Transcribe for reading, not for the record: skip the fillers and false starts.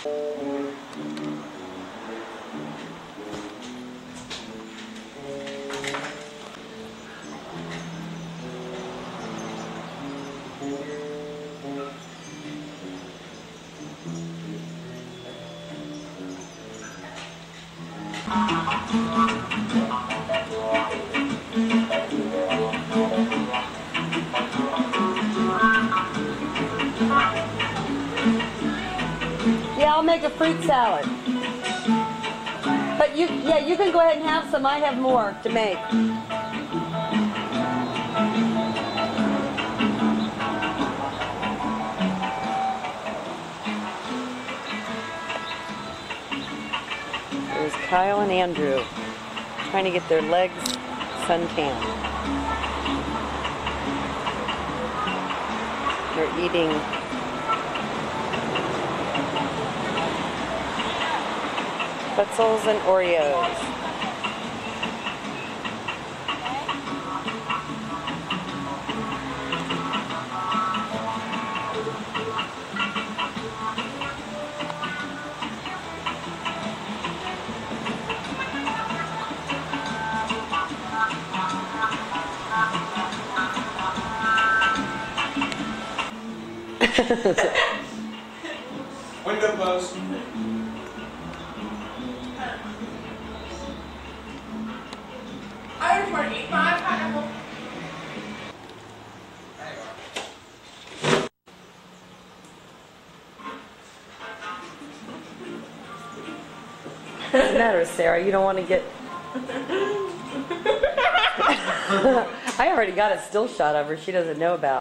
Yeah, I'll make a fruit salad. But you can go ahead and have some. I have more to make. There's Kyle and Andrew trying to get their legs suntanned. They're eating pretzels and Oreos. Window closed. I just want to eat my pineapple. What's the matter, Sarah? You don't want to get... I already got a still shot of her she doesn't know about.